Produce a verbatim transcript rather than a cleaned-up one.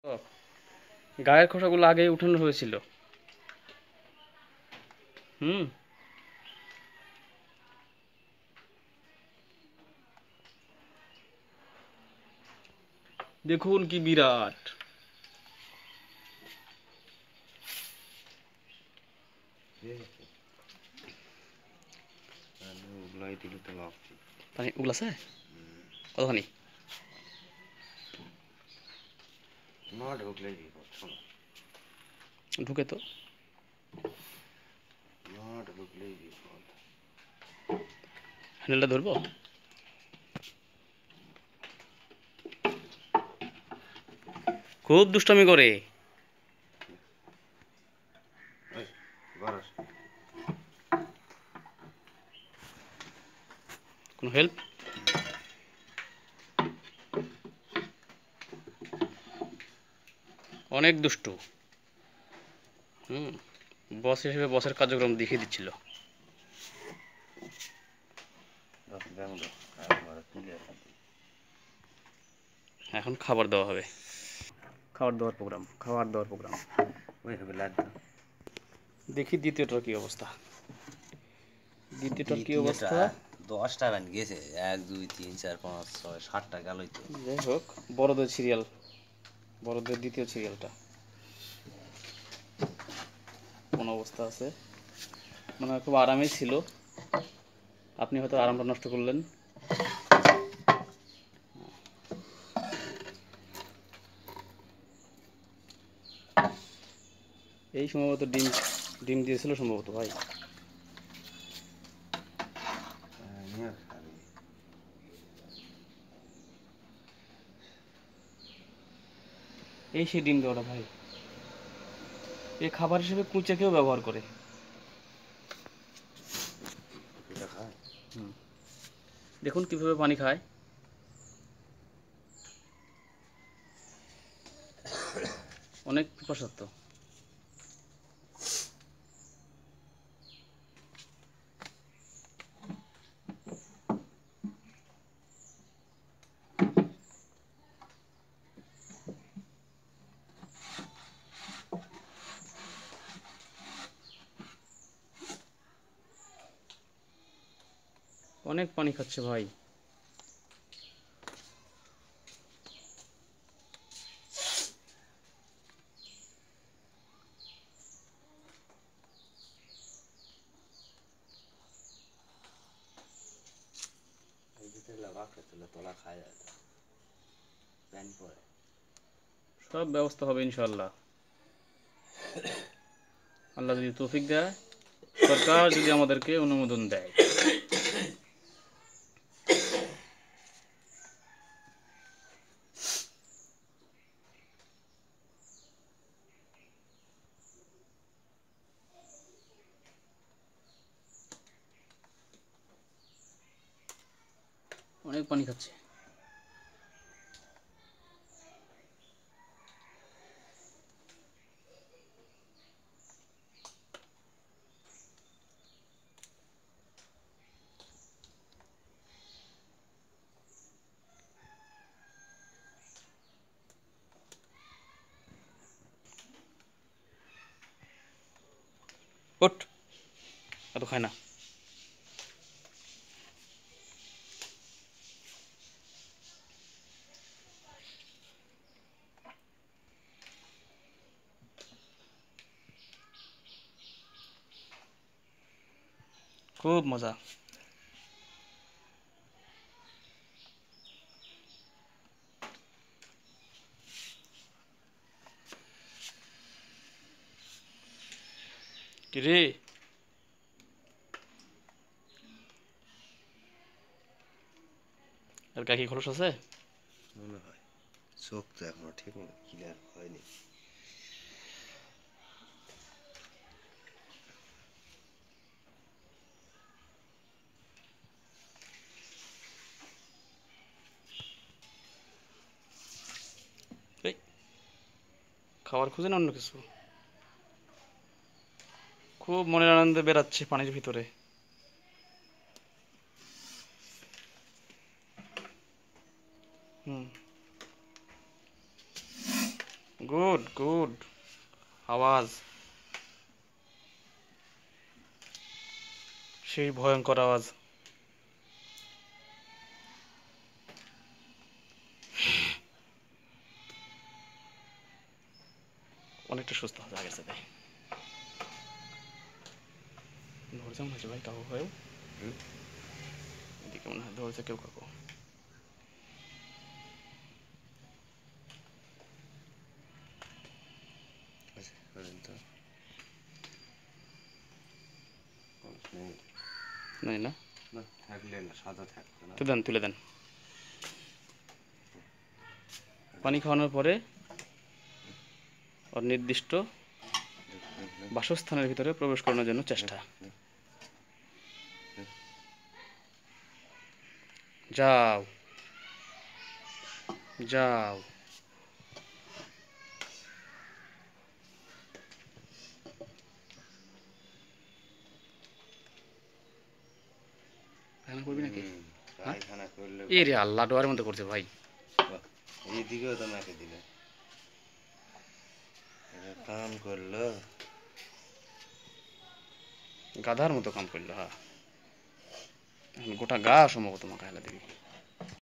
ও, গায়ের খোসাগুলো আগেই উঠানো হয়েছিল। হুম। দেখুন কি বিরাট। পানি ওগুলো আছে কতখানি? ঢুকে তো হ্যান্ডেলটা ধরবো। খুব দুষ্টামি করে। কোনো হেল্প? অনেক দুষ্টু। হুম। বস হিসেবে বসের কার্যক্রম দেখিয়ে দিচ্ছিল। এখন খাবার দেওয়া হবে। খাবার দেওয়ার প্রোগ্রাম খাবার দেওয়ার প্রোগ্রাম দেখি দ্বিতীয়টার কি অবস্থা। দ্বিতীয়টার কি অবস্থা? দশটা ব্যান্ড গেছে, এক দুই তিন চার পাঁচ ছয় সাতটা গেলই তো। যাই হোক, বড়দের সিরিয়াল, বড়দের দ্বিতীয় সিরিয়ালটা কোন অবস্থা আছে? মানে খুব আরামেই ছিল, আপনি হয়তো আরামটা নষ্ট করলেন। এই সম্ভবত ডিম ডিম দিয়েছিল সম্ভবত ভাই। এই সেই ডিম দেওয়াটা ভাই, এই খাবার হিসেবে কুঁচাকেও ব্যবহার করে। হুম, দেখুন কিভাবে পানি খায়। অনেক পিপাসার্থ। অনেক পানি খাচ্ছে ভাই। সব ব্যবস্থা হবে ইনশাল্লাহ, আল্লাহ যদি তৌফিক দেয়, সরকার যদি আমাদেরকে অনুমোদন দেয়। অনেক পানি খাচ্ছে। ওঠ, এত খায় না। খুব মজা। কিরে, আর গায়ে কি খরচ আছে? মনে হয় চোখ তো এখনো ঠিক মতো ক্লিয়ার হয়নি। এই খাবার খুঁজে না অন্য কিছু? খুব মনের আনন্দে বেড়াচ্ছে পানির ভিতরে। হুম। গুড গুড আওয়াজ, সেই ভয়ঙ্কর আওয়াজ। অনেকটা সুস্থ হয়ে গেছে তাই ধরছে মনে হচ্ছে ভাই কাকু হয়েও এদিকে মনে হয় ধরছে কেউ কাকু। নাই না, থাকলে না সাদা থাকতো না। তো দেন তুলে দেন। পানি খাওয়ানোর পরে ওর নির্দিষ্ট বাসস্থানের ভিতরে প্রবেশ করানোর জন্য চেষ্টা। যাও যাও, পায়খানা করবি নাকি? হ্যাঁ পায়খানা করলে এ রে আল্লাহ, ডোয়ারের মধ্যে করছে ভাই। এইদিকেও তো নাকে দিলে কাম করলো, গাধার মতো কাম করলো। হ্যাঁ, এখন গোটা গা সম্ভবত মাখা হেলা দিবি।